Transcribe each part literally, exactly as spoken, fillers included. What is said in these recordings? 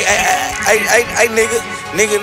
hey, hey, hey, hey, nigga, nigga,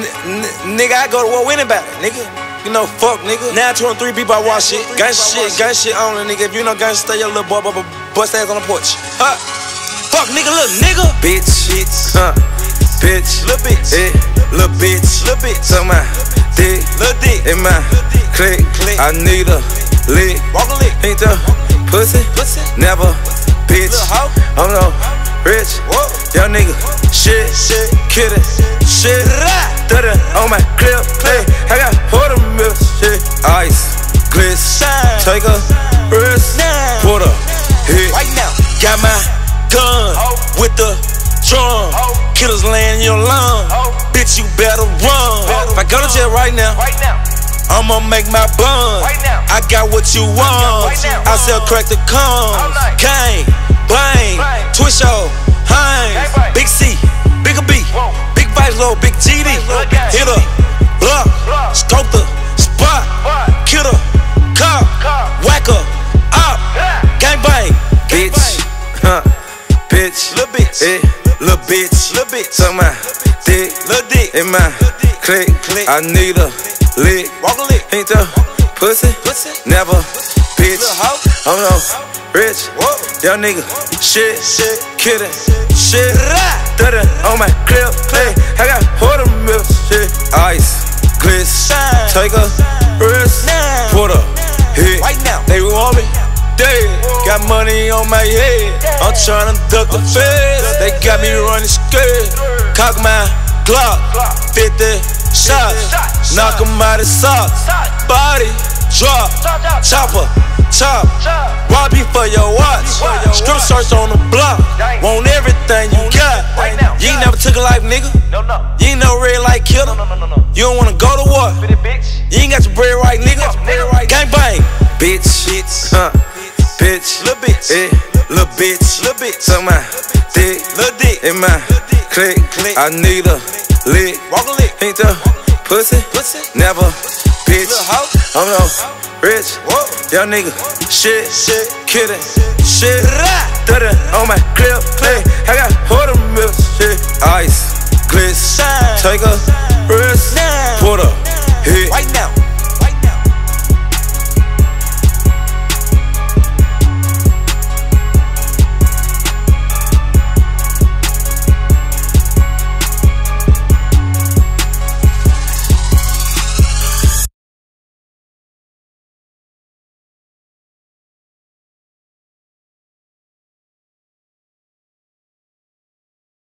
nigga, I go to war with anybody, nigga. You know, fuck, nigga. Now twenty-three people I watch shit. Gang shit, gang shit only, nigga. If you know gang, stay your little boy, boy, boy, bust ass on the porch. Huh? Fuck, nigga, little nigga. Bitch, bitch, huh? Bitch, little bitch, eh, little bitch, little bitch. So my dick, little dick, in my click, click. I need a lick, walk a lick. Ain't the pussy, pussy, never, bitch. Little hoe, I'm no rich, whoa. Young nigga, shit, shit, kidding, shit, thirty on my clip, hey, I got quarter mil, shit, ice, gliss, take a wrist, put a hit, right now. Got my gun oh. with the drum, oh. Killers laying in your lung, oh. Bitch, you better run. Better if I go to jail right now, right now, I'ma make my bun. Right now. I got what you want. Right now. I sell crack the cones. Right. Gang, bang, Bang. twist your hands. Bang, bang. Big C, bigger B, Whoa. big vice, low, big G D. Look at Hit a block, Block. scope the spot, What? kill the cop, Cop. whack her up, Yeah. gang bang, Gang bitch, huh, bitch, Little bitch. eh, little bitch, Little bitch. suck my dick, Little dick. in my dick. click, Click. I need a lick, Walk a lick. ain't the pussy, Pussy. never, bitch, Little hoe. I'm no rich, Whoa. young nigga, shit, Shit. kidding, shit, thirty on my clip, hey, I got quarter mil, shit, ice, gliss, take a wrist, put a hit, Right now. they want me dead, got money on my head, I'm tryna duck the feds, they got me running scared, cock my Glock, fifty shots, knock 'em out of socks, body drop, chopper, chop, rob you for your watch, strip search on the block, want everything you got, you ain't never took a life, nigga, No, no. you ain't no red light killer, No, no, no, no. you don't wanna go to war, Fit it, bitch. you ain't got your bread right, nigga, bread right. gang bang, bitch, bitch, huh, bitch, Little bitch. eh, little bitch, Little bitch. suck my dick, Little dick. in my click, Click. I need a lick, Walk a lick. ain't the pussy, Pussy. never, bitch, Little hoe. I'm no rich, Whoa. young nigga, shit, Shit. kidding, shit, thirty on my clip, hey, I got quarter